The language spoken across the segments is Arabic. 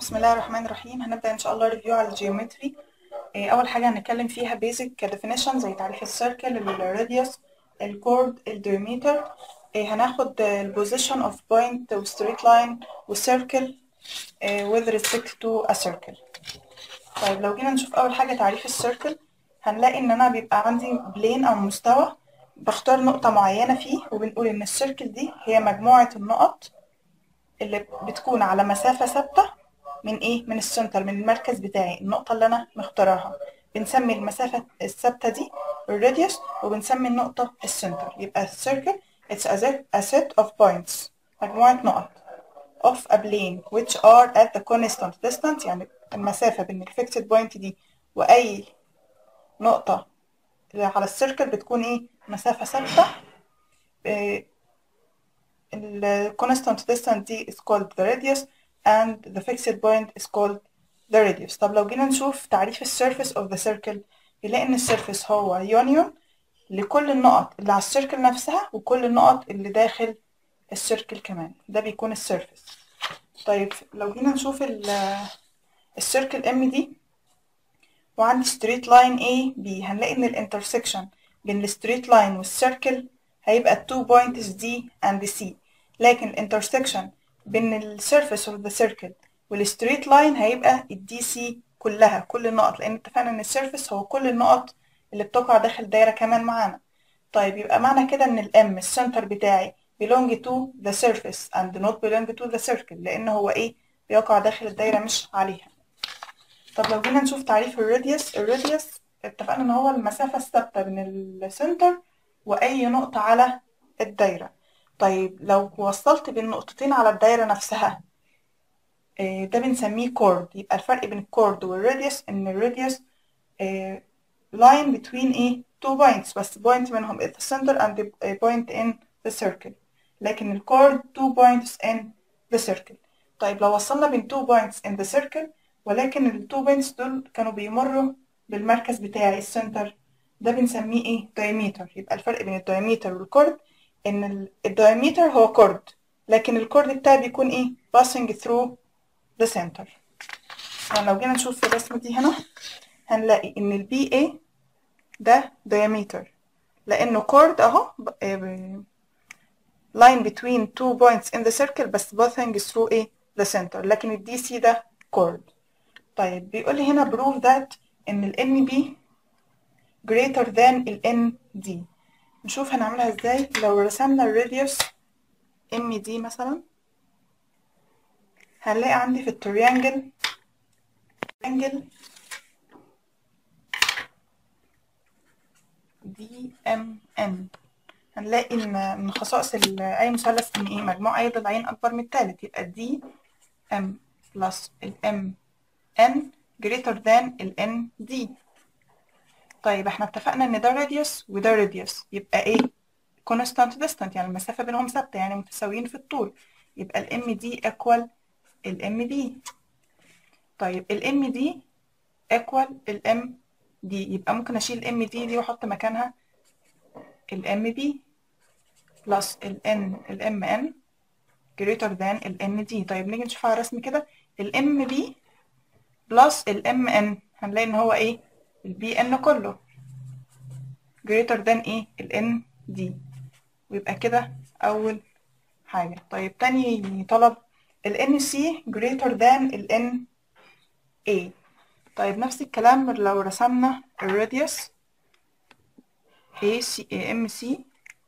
بسم الله الرحمن الرحيم. هنبدأ إن شاء الله ريفيو على الجيومتري. أول حاجة هنتكلم فيها basic definition زي تعريف السيركل، الراديوس، الكورد، الديامتر. هناخد position of point و straight line والسيركل with respect to a circle. طيب لو جينا نشوف أول حاجة تعريف السيركل، هنلاقي إن أنا بيبقى عندي بلين أو مستوى، بختار نقطة معينة فيه وبنقول إن السيركل دي هي مجموعة النقط اللي بتكون على مسافة ثابتة من ايه، من السنتر، من المركز بتاعي، النقطة اللي انا مختارها. بنسمي المسافة الثابتة دي الراديوس، وبنسمي النقطة السنتر. يبقى السيركل it's a set of points، مجموعة نقط of a plane which are at the constant distance، يعني المسافة بين الفيكسد بوينت دي وأي نقطة على السيركل بتكون ايه، مسافة ثابتة. ال constant distance دي is called the radius and the fixed point is called the radius. طب لو جينا نشوف تعريف ال surface of the circle، نلاقي ان السيرفيس هو union لكل النقط اللي على السيركل نفسها وكل النقط اللي داخل السيركل كمان، ده بيكون السيرفيس. طيب لو جينا نشوف السيركل ام دي وعندي ستريت لاين A B، هنلاقي ان الانترسكشن بين الستريت لاين والسيركل هيبقى التو بوينتس D and C، لكن الانترسكشن بين السيرفيس اوف ذا سيركل والستريت لاين هيبقى الدي سي كلها، كل النقط، لان اتفقنا ان السيرفيس هو كل النقط اللي بتقع داخل دايره كمان معانا. طيب يبقى معنى كده ان الام السنتر بتاعي belong to the surface and not belong to the circle، لان هو ايه، بيقع داخل الدايره مش عليها. طب لو جينا نشوف تعريف الراديوس اتفقنا ان هو المسافة الثابتة بين السنتر واي نقطة على الدايرة. طيب لو وصلت بين نقطتين على الدايرة نفسها، ده بنسميه كورد. يبقى الفرق بين الكورد والراديوس ان الراديوس line between ايه two points، بس point منهم at the center and a point in the circle، لكن الكورد two points in the circle. طيب لو وصلنا بين two points in the circle ولكن ال two points دول كانوا بيمروا بالمركز بتاعي السنتر، ده بنسميه ايه، diameter. يبقى الفرق بين الدايمتر والكورد ان الدايمتر هو كورد، لكن الكورد بتاعي بيكون ايه، passing through the center. يعني لو جينا نشوف في الرسمة دي هنا هنلاقي ان ال BA ده diameter لانه chord اهو line between two points in the circle بس passing through ايه the center، لكن ال DC ده chord. طيب بيقول لي هنا prove that ان ال NB greater than ال ND. نشوف هنعملها ازاي. لو رسمنا الراديوس MD مثلا، هنلاقي عندي في التريانجل DMN، هنلاقي ان من خصائص اي مثلث ان ايه، مجموع اي ضلعين اكبر من الثالث، يبقى دي ام بلس الام ان greater than الان دي. طيب احنا اتفقنا ان ده راديوس وده راديوس، يبقى ايه، constant distance، يعني المسافة بينهم ثابتة، يعني متساويين في الطول، يبقى الام دي equal الام بي. طيب الام دي equal الام دي، يبقى ممكن اشيل الام دي واحط مكانها الام بي بلس الام ان greater than الان دي. طيب نيجي نشوف على الرسم كده، الام بي بلس الام ان هنلاقي ان هو ايه، البي ان كله greater than ايه، الان دي، ويبقى كده اول حاجة. طيب تاني طلب الان سي greater than الان اي. طيب نفس الكلام لو رسمنا الراديوس اي سي ام سي،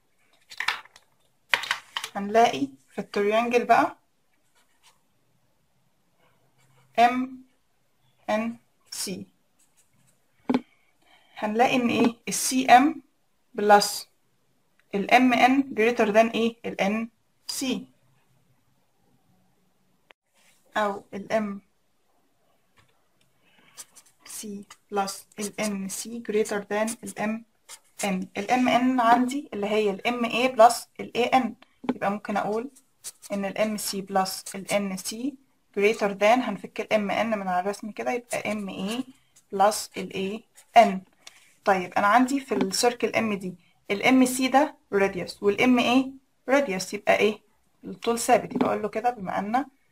هنلاقي في التريانجل بقى ام ان سي، هنلاقي ان ايه، السي ام بلس الام ان greater than ايه، الان سي، او الام سي بلس الام سي greater than الام ان. الام ان عندي اللي هي الام اي بلس الاي ان، يبقى ممكن اقول ان الام سي بلس الان سي greater than، هنفك الام ان من على الرسم كده، يبقى ام اي بلس الاي ان. طيب انا عندي في السيركل ام دي الام سي ده راديوس والام اي راديوس، يبقى ايه، الطول ثابت، يبقى اقول له كده بما ان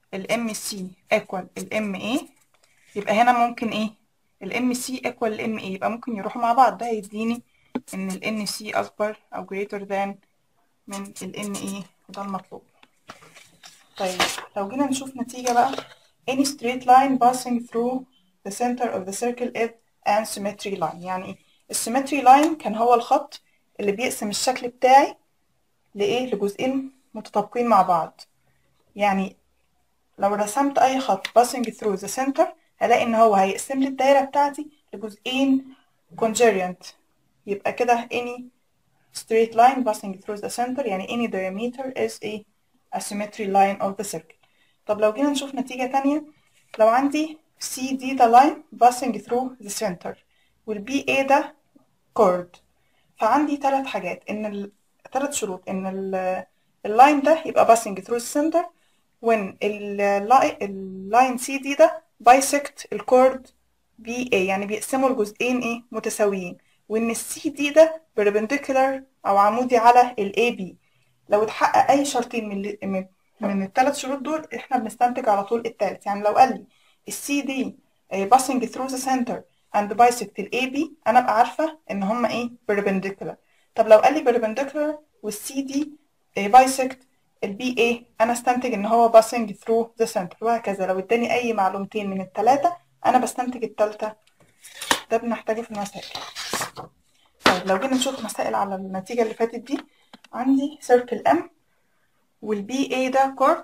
ال MC equal ال MA، يبقى هنا ممكن ايه ال MC equal ال MA، يبقى ممكن يروحوا مع بعض. ده هيديني ان ال NC اكبر او greater than من ال NA، وده المطلوب. طيب لو جينا نشوف نتيجة بقى، any straight line passing through the center of the circle is an symmetry line. يعني ايه السيمتري لاين؟ كان هو الخط اللي بيقسم الشكل بتاعي لإيه؟ لجزئين متطابقين مع بعض. يعني لو رسمت أي خط passing through the center هلاقي إن هو هيقسم لي الدايرة بتاعتي لجزئين congruent. يبقى كده any straight line passing through the center يعني any diameter is a symmetry line of the circle. طب لو جينا نشوف نتيجة تانية، لو عندي CD ده line passing through the center والBA ده chord، فعندي ثلاث حاجات، ان ثلاث شروط ان اللاين ده يبقى passing through the center، وان اللاين سي دي ده bisect الكورد بي اي يعني بيقسموا الجزئين ايه متساويين، وان السي دي ده perpendicular او عمودي على الاي بي. لو اتحقق اي شرطين من الثلاث شروط دول احنا بنستنتج على طول الثالث. يعني لو قال لي السي دي passing through the center and bisect الاي بي، انا ابقى عارفه ان هما ايه perpendicular. طب لو قال لي perpendicular والسي دي bisect البي ايه، انا استنتج ان هو passing through the center، وهكذا. لو اداني اي معلومتين من الثلاثه انا بستنتج الثالثه. ده بنحتاجه في المسائل. طيب لو جينا نشوف مسائل على النتيجه اللي فاتت دي، عندي circle M والبي اي ده كورد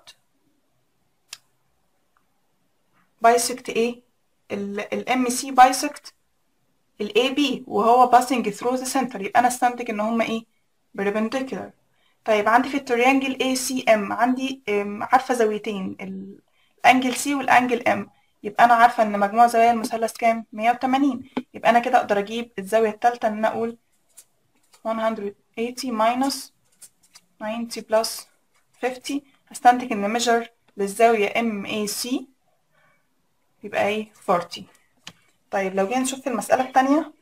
بايسكت ايه الام سي بايسكت الاي بي وهو passing through the center، يبقى انا استنتج ان هما ايه perpendicular. طيب عندي في التريانجل اي سي ام عندي عارفه زاويتين الانجل سي والانجل ام، يبقى انا عارفه ان مجموع زوايا المثلث كام 180. يبقى انا كده اقدر اجيب الزاويه الثالثه ان انا اقول 180 minus 90 plus 50. هستنتج ان measure للزاويه ام اي سي يبقى ايه 40. طيب لو جينا نشوف في المساله الثانيه،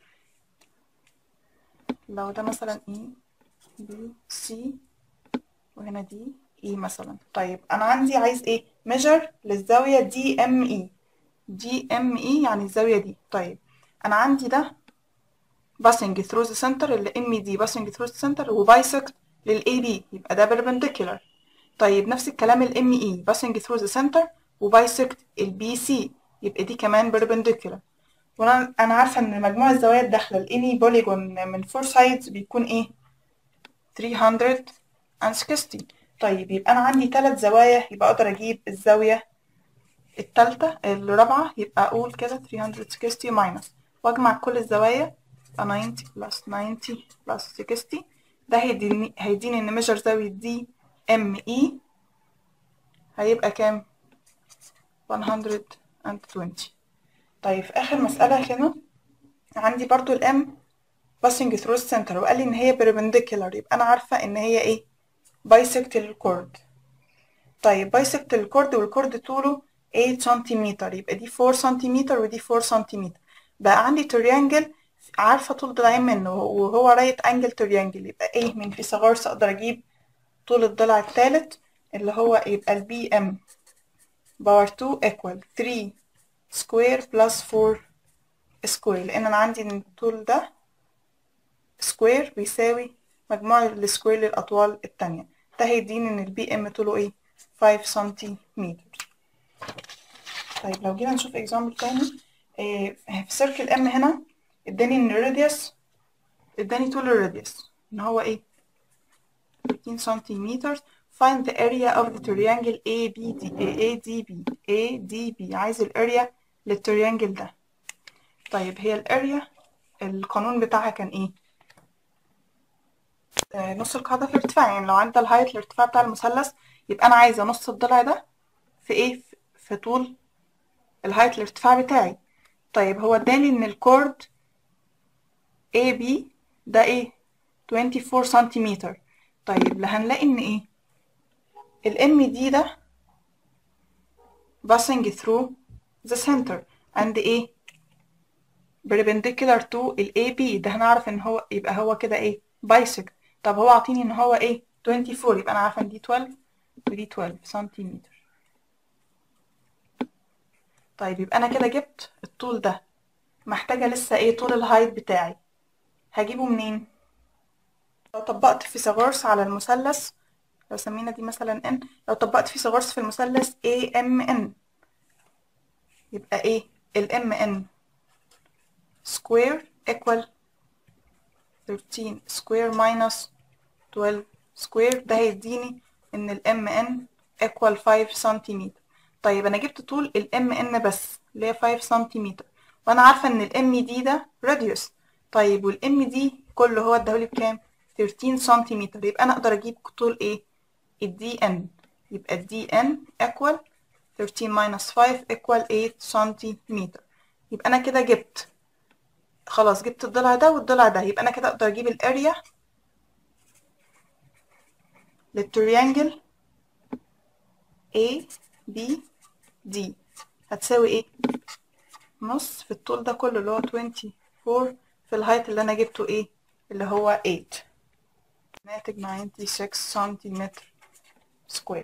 لو ده مثلا اي بي سي وهنا دي اي مثلا. طيب انا عندي عايز ايه measure للزاويه دي ام اي. دي ام اي يعني الزاويه دي. طيب انا عندي ده passing through the center، اللي ام دي passing through the center وبايسكت للاي بي، يبقى ده perpendicular. طيب نفس الكلام الام اي passing through the center وبايسكت البي سي، يبقى دي كمان perpendicular. وانا عارفه ان مجموع الزوايا الداخله الاني بوليجون من 4 sides بيكون ايه 360. طيب يبقى انا عندي 3 زوايا، يبقى اقدر اجيب الزاويه الثالثه الرابعه. يبقى اقول كده 360 ماينس واجمع كل الزوايا، يبقى 90 بلس 90 بلس 60. ده هيديني ان ميجر زاويه دي ام اي هيبقى كام 120. طيب في اخر مساله هنا عندي برضو الام passing through the center وقال لي ان هي perpendicular، يبقى انا عارفه ان هي ايه bisect الكورد. طيب bisect الكورد والكورد طوله 8 سنتيمتر، يبقى دي 4 سنتيمتر ودي 4 سنتيمتر. بقى عندي تريانجل عارفه طول ضلعين منه وهو رايت انجل تريانجل، يبقى ايه من فيثاغورس اقدر اجيب طول الضلع الثالث اللي هو يبقى البي ام باور 2 equal 3 سكوير بلس 4 سكوير، لان انا عندي ان الطول ده سكوير بيساوي مجموع السكوير للاطوال التانية. ده هيديني ان البي ام طوله ايه 5 سنتيمتر. طيب لو جينا نشوف اكزامبل تاني، في سيركل ام هنا اداني ان الراديوس، اداني طول الراديوس ان هو ايه 15 سنتيمتر. find the area of the triangle ADB. عايز الاريا للتريانجل ده. طيب هي الاريا القانون بتاعها كان ايه نص القاعدة في الارتفاع. يعني لو عندي الهايت الارتفاع بتاع المثلث، يبقى انا عايزة نص الضلع ده في ايه في طول الهايت الارتفاع بتاعي. طيب هو اداني ان الكورد AB ده ايه 24 سنتيمتر. طيب هنلاقي ان ايه الام دي ده passing through the center and ايه perpendicular to ال AB، ده هنعرف ان هو يبقى هو كده ايه bisect. طب هو عاطيني ان هو ايه 24، يبقى انا عارفه ان دي 12 ودي 12 سنتيمتر. طيب يبقى انا كده جبت الطول ده، محتاجة لسه ايه طول الهايت بتاعي، هجيبه منين؟ لو طبقت فيثاغورس على المثلث، لو سمينا دي مثلا n، لو طبقت فيثاغورس في المثلث AMN، يبقى ايه MN square equal 13 square minus 12 square، ده هيديني ان MN equal 5 سنتيمتر. طيب انا جبت طول MN بس اللي هي 5 سنتيمتر، وانا عارفه ان MD ده راديوس. طيب والMD كله هو اداهولي بكام؟ 13 سنتيمتر، يبقى انا اقدر اجيب طول ايه؟ DN، يبقى DN equal 13 minus 5 equal 8 سنتيمتر. يبقى انا كده جبت، خلاص جبت الضلع ده والضلع ده، يبقى انا كده اقدر اجيب الاريا للتريانجل ABD هتساوي ايه؟ نص في الطول ده كله اللي هو 24 في الهايت اللي انا جبته ايه؟ اللي هو 8، ناتج 96 سنتيمتر سكوير.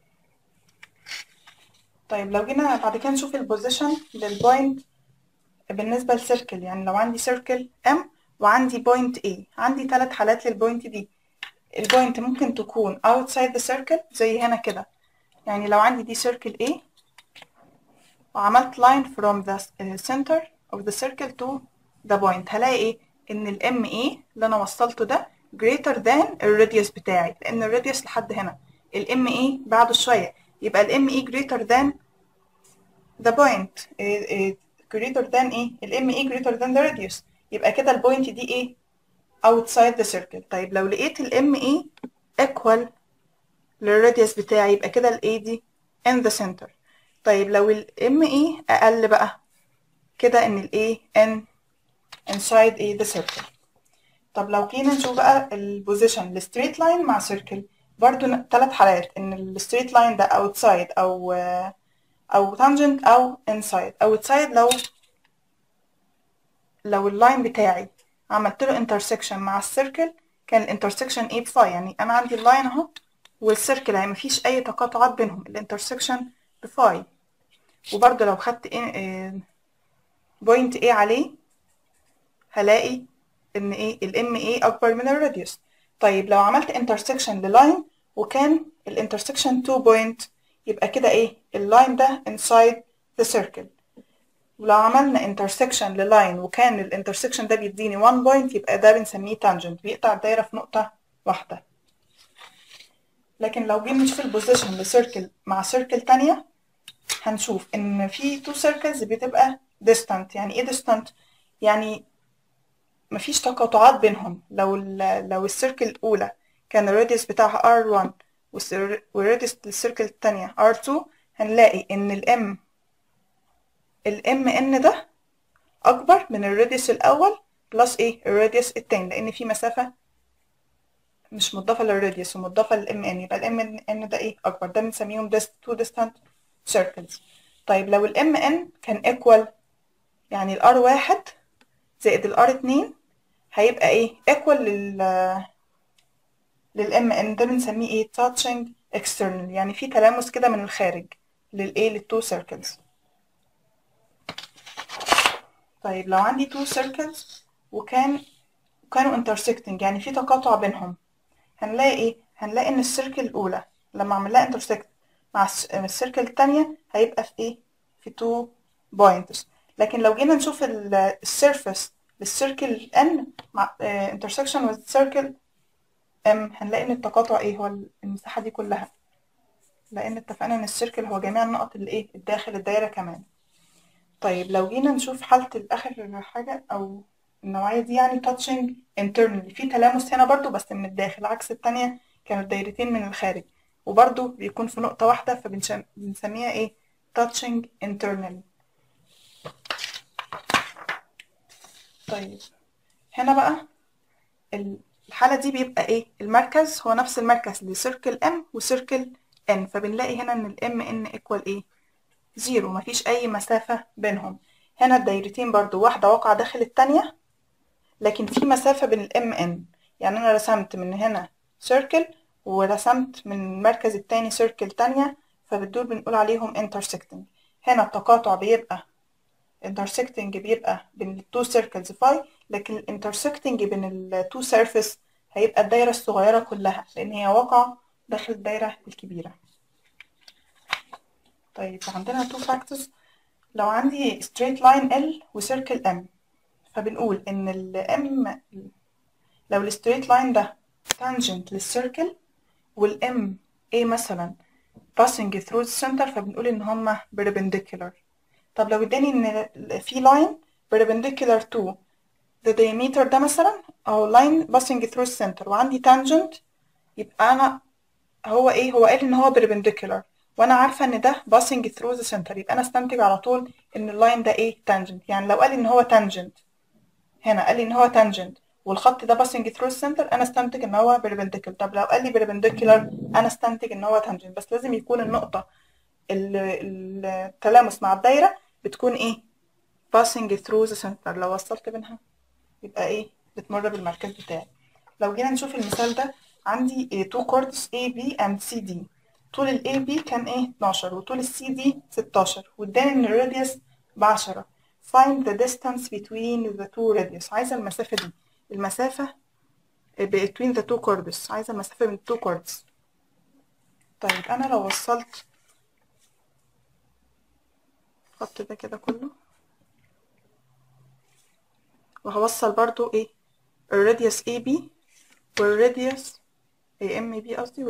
طيب لو جينا بعد كده نشوف البوزيشن للبوينت بالنسبة لسيركل، يعني لو عندي سيركل M وعندي بوينت A، عندي 3 حالات للبوينت دي. البوينت ممكن تكون outside the circle زي هنا كده، يعني لو عندي دي circle A وعملت line from the center of the circle to the point، هلاقي ايه؟ ان ال MA اللي انا وصلته ده greater than الراديوس بتاعي، لان الراديوس لحد هنا، ال MA بعده شوية، يبقى ال MA greater than the point، greater than ايه؟ ال MA greater than the radius، يبقى كده البوينت دي ايه؟ outside the circle. طيب لو لقيت ال MA equal للراديوس بتاعي، يبقى كده ال A دي in the center. طيب لو ال MA أقل بقى، كده إن ال A in inside the circle. طب لو جينا نشوف بقى البوزيشن الستريت لاين مع سيركل، برضو 3 حالات، إن الستريت لاين ده outside أو tangent أو inside. outside لو اللاين بتاعي عملت له intersection مع السيركل، كان الانترسكشن ايه بفاي، يعني انا عندي اللاين اهو والسيركل اهي مفيش اي تقاطعات بينهم، الانترسكشن بفاي. وبرده لو خدت بوينت ايه عليه، هلاقي ان ايه الام ايه اكبر من الراديوس. طيب لو عملت انترسكشن للاين وكان الانترسكشن 2 بوينت، يبقى كده ايه اللاين ده inside the circle. ولو عملنا intersection للاين وكان الانترسكشن ده بيديني 1 بوينت، يبقى ده بنسميه tangent، بيقطع الدايره في نقطه واحده. لكن لو جينا نشوف البوزيشن لسيركل مع سيركل تانية، هنشوف ان في 2 circles بتبقى distant. يعني ايه distant؟ يعني مفيش تقاطعات بينهم. لو السيركل الاولى كان الراديوس بتاعها R1 والراديوس للسيركل التانية R2، هنلاقي ان الام ان ده اكبر من الراديوس الاول بلس ايه الراديوس التاني، لان في مسافه مش مضافه للراديوس ومضافه للام ان، يبقى الام ان ده ايه اكبر، ده بنسميهم two distant circles. طيب لو الام ان كان equal، يعني الار واحد زائد الار اتنين هيبقى ايه equal للام ان، ده بنسميه ايه touching external، يعني في تلامس كده من الخارج للتو circles. طيب لو عندي two circles وكانوا intersecting، يعني في تقاطع بينهم، هنلاقي ايه؟ هنلاقي ان السيركل الاولى لما اعمل لها intersect مع السيركل الثانيه هيبقى في ايه؟ في 2 بوينتس. لكن لو جينا نشوف السيرفيس للسيركل n مع intersection with circle m، هنلاقي ان التقاطع ايه؟ هو المساحه دي كلها، لان اتفقنا ان السيركل هو جميع النقط اللي ايه الداخل الدايره كمان. طيب لو جينا نشوف حالة الآخر حاجة أو النوعية دي، يعني touching internally، في تلامس هنا برضو بس من الداخل، عكس التانية كانوا دايرتين من الخارج، وبرضو بيكون في نقطة واحدة، فبنسميها ايه touching internally. طيب هنا بقى الحالة دي بيبقى ايه المركز هو نفس المركز لسيركل M وسيركل N، فبنلاقي هنا ان الام ان equal ايه زيرو، مفيش اي مسافة بينهم. هنا الدايرتين برضو واحدة واقعة داخل التانية، لكن في مسافة بين الام ان، يعني انا رسمت من هنا سيركل ورسمت من المركز التاني سيركل تانية، فبالدول بنقول عليهم intersecting. هنا التقاطع بيبقى intersecting بيبقى بين ال two circles phi، لكن ال intersecting بين ال two surface هيبقى الدايرة الصغيرة كلها لأن هي واقعة داخل الدايرة الكبيرة. طيب عندنا two factors. لو عندي straight line L و circle M، فبنقول إن ال M لو ال straight line ده tangent للcircle وال M A مثلا passing through the center، فبنقول إن هما perpendicular. طب لو اداني إن في line perpendicular to the diameter ده مثلا أو line passing through the center وعندي tangent، يبقى أنا هو إيه؟ هو قال إن هو perpendicular وأنا عارفة إن ده passing through the center، يبقى أنا استنتج على طول إن اللاين ده إيه؟ tangent. يعني لو قال إن هو tangent، هنا قال لي إن هو tangent والخط ده passing through the center، أنا استنتج إن هو perpendicular. طب لو قال لي perpendicular أنا استنتج إن هو tangent. بس لازم يكون النقطة التلامس مع الدايرة بتكون إيه؟ passing through the center. لو وصلت بينها يبقى إيه؟ بتمر بالمركز بتاعي. لو جينا نشوف المثال ده، عندي two chords A B and C D. طول ال AB كان إيه؟ 12 وطول ال CD 16 واداني إن الراديوس ب10. Find the distance between the two radius. عايزة المسافة دي، المسافة between the two chords، عايزة المسافة بين two chords. طيب أنا لو وصلت الخط ده كده كله وهوصل برضو إيه؟ الراديوس AB والراديوس MB قصدي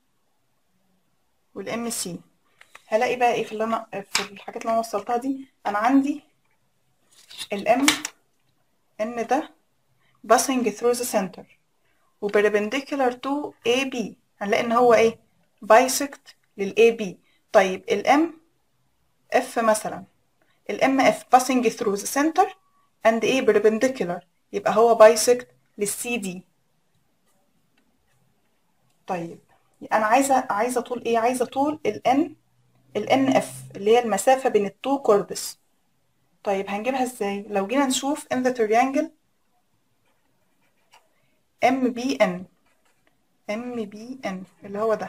والام سي، هلاقي بقى ايه في الحاجات اللي انا وصلتها دي. انا عندي الام ان ده passing through the center و perpendicular to AB، هنلاقي ان هو ايه؟ bisect لل AB. طيب الام اف مثلا، الام اف passing through the center and ايه؟ perpendicular، يبقى هو bisect للسي دي. طيب انا عايزه طول ايه؟ عايزه طول الان اف اللي هي المسافه بين التو كوردس. طيب هنجيبها ازاي؟ لو جينا نشوف in the triangle MBN اللي هو ده،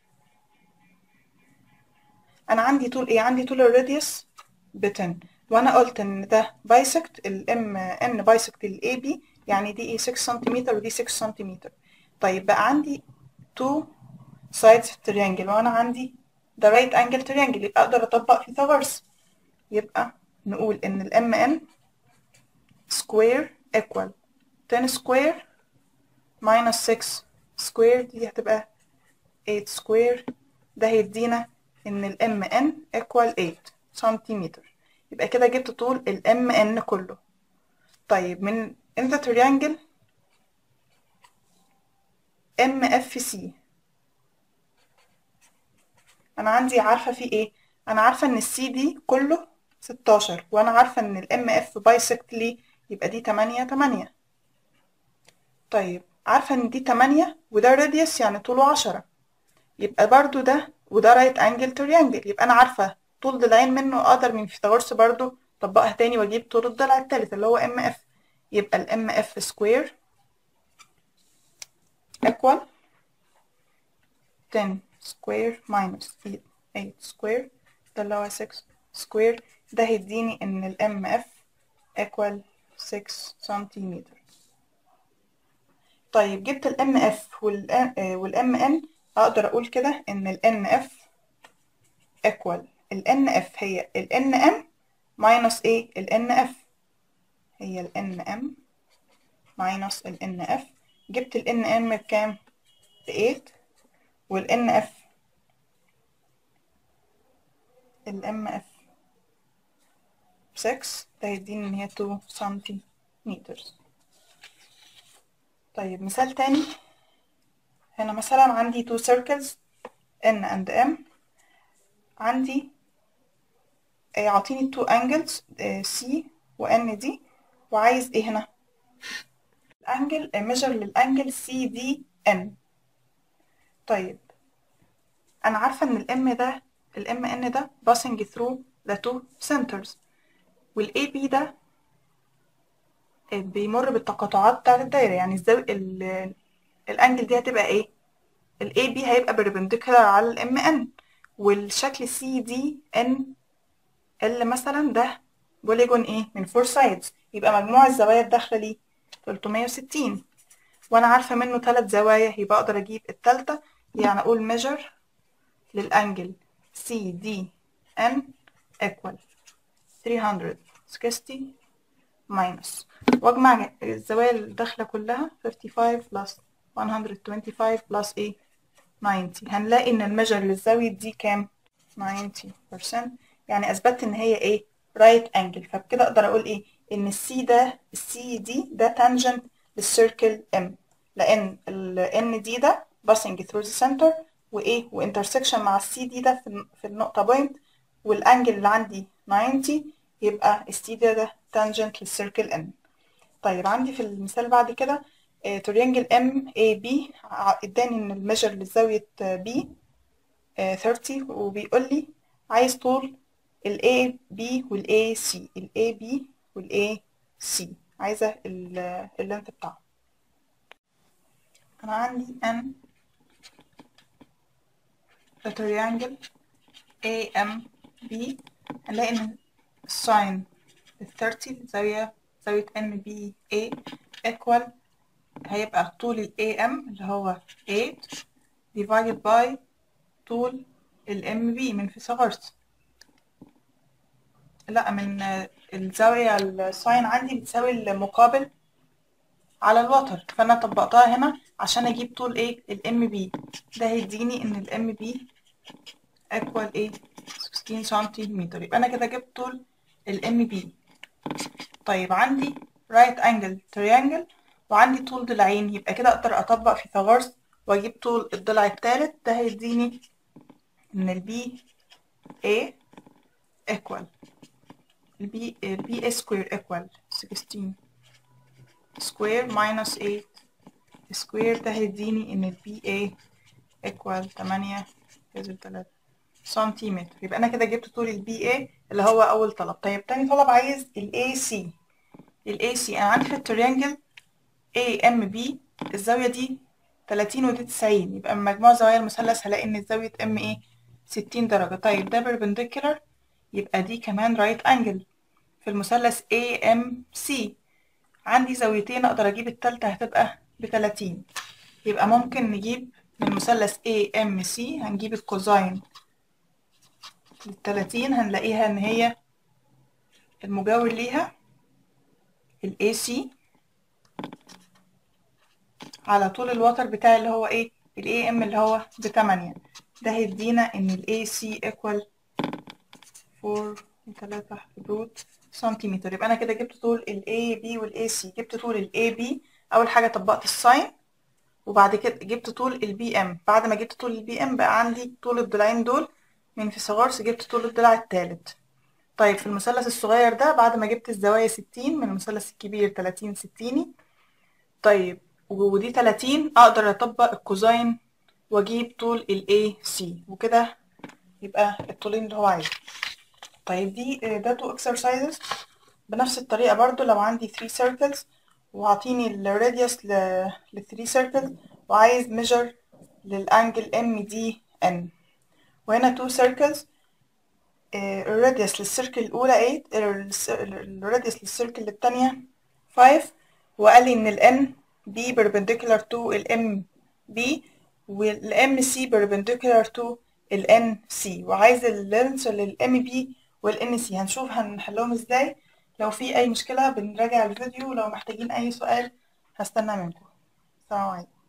انا عندي طول ايه؟ عندي طول الراديوس ب 10 وانا قلت ان ده بايسكت الام ان بايسكت الاي بي، يعني دي ايه؟ 6 سنتيمتر ودي 6 سنتيمتر. طيب بقى عندي 2 sides في التريانجل وانا عندي ده رايت انجل تريانجل، يبقى اقدر اطبق فيثاغورس. يبقى نقول ان الام ان سكوير equal 10 سكوير minus 6 سكوير، دي هتبقى 8 سكوير. ده هيدينا ان ال MN equal 8 سنتيمتر. يبقى كده جبت طول ال MN كله. طيب من in the triangle MFC، انا عندي عارفة في ايه؟ انا عارفة ان السي دي كله 16 وانا عارفة ان ال MF بايسكت لي، يبقى دي 8. طيب عارفة ان دي 8 وده راديوس يعني طوله 10، يبقى برضو ده وده رايت انجل تريانجل، يبقى انا عارفه طول ضلعين منه اقدر من فيثاغورس برضو اطبقها تاني واجيب طول الضلع التالت اللي هو ام اف. يبقى الام اف سكوير equal 10 سكوير minus 8 سكوير، ده اللي هو 6 سكوير. ده هيديني ان الام اف equal 6 سنتيمتر. طيب جبت الام اف والام ان، اقدر اقول كده ان الان اف equal الان اف هي الان ام minus ايه؟ الان اف هي الان ام minus الان اف. جبت الان ام بكام؟ ب 8 والان اف الام اف 6، ده هيديني ان هي 2 سنتيمتر. طيب مثال تاني، هنا مثلا عندي 2 circles n and m، عندي عاطيني 2 angles c و n دي، وعايز ايه هنا؟ الانجل measure للانجل سي دي ان. طيب انا عارفه ان الام ان ده passing through the two centers والاي بي ده بيمر بالتقاطعات بتاعت الدايره، يعني الانجل دي هتبقى ايه؟ الاي بي هيبقى perpendicular على الام ان، والشكل سي دي ان اللي مثلا ده بوليجون ايه من 4 سايدز، يبقى مجموع الزوايا الداخله ليه 360، وانا عارفه منه 3 زوايا، يبقى اقدر اجيب التالتة. يعني اقول ميجر للانجل سي دي ان equal 360 minus، واجمع الزوايا الداخله كلها 55 plus 125 plus ايه 90. هنلاقي ان الميجر للزاويه دي كام 90%، يعني اثبتت ان هي ايه رايت انجل. فبكده اقدر اقول ايه ان السي دي ده تانجنت للسيركل ام، لان الان دي ده passing through the center وايه وانترسكشن مع السي دي ده في النقطه بوينت، والانجل اللي عندي 90، يبقى السي ده تانجنت للسيركل ام. طيب عندي في المثال بعد كده تريانجل ام اي بي، اداني ان الميجر لزاويه بي 30، وبيقول لي عايز طول ال AB وال AC، ال AB وال AC عايزة اللينث بتاعه. أنا عندي N triangle AMB، هنلاقي إن الساين 30 زاوية MBA equal هيبقى طول ال AM اللي هو 8 divided by طول ال MB من فيثاغورس. لا، من الزاوية الساين عندي بتساوي المقابل على الوتر، فانا طبقتها هنا عشان اجيب طول ايه الام بي، ده هيديني ان الام بي ايكوال ايه 16 سنتيمتر، يبقى انا كده جبت طول الام بي. طيب عندي رايت انجل تريانجل وعندي طول ضلعين، يبقى كده اقدر اطبق فيثاغورس واجيب طول الضلع الثالث، ده هيديني ان البي اي ايكوال البي اي سكوير ايكوال 16 سكوير ماينس 8 سكوير، ده هيديني ان البي اي ايكوال 8 جذر 3 سنتيمتر. يبقى انا كده جبت طول البي اي اللي هو اول طلب. طيب تاني طلب عايز الاي سي. الاي سي انا عندي في التريانجل اي ام بي الزاويه دي 30 ودي 90، يبقى من مجموع زوايا المثلث هلاقي ان زاويه ام ايه 60 درجه. طيب ده بيربنديكولار، يبقى دي كمان رايت انجل. في المثلث اي ام سي عندي زاويتين اقدر اجيب التالتة هتبقى ب30، يبقى ممكن نجيب من مثلث AMC هنجيب الكوزاين لل30 هنلاقيها ان هي المجاور ليها ال AC على طول الوتر بتاعي اللي هو ايه ال AM اللي هو ب8، ده هيدينا ان ال AC equal 4.3 روت سنتيمتر. يبقى انا كده جبت طول ال AB وال AC. جبت طول ال AB اول حاجة طبقت الساين، وبعد كده جبت طول البي ام. بعد ما جبت طول البي ام بقى عندي طول الضلعين دول من فيثاغورس، جبت طول الضلع الثالث. طيب في المثلث الصغير ده بعد ما جبت الزوايا 60 من المثلث الكبير 30 60، طيب ودي 30 اقدر اطبق الكوزاين واجيب طول الاي سي، وكده يبقى الطولين اللي هو عايزه. طيب ده 2 exercises بنفس الطريقة برضو. لو عندي 3 circles وعطيني الراديوس ل 3 circles وعايز measure للانجل ام دي ان، وهنا 2 circles الراديوس للسيركل الاولى 8 الراديوس للسيركل الثانيه 5، وقال لي ان الان بي perpendicular to الام بي والام سي perpendicular to الان سي، وعايز اللينس للام بي والان سي. هنشوف هنحلهم ازاي. لو في اي مشكله بنراجع الفيديو، ولو محتاجين اي سؤال هستنى منكم. السلام عليكم.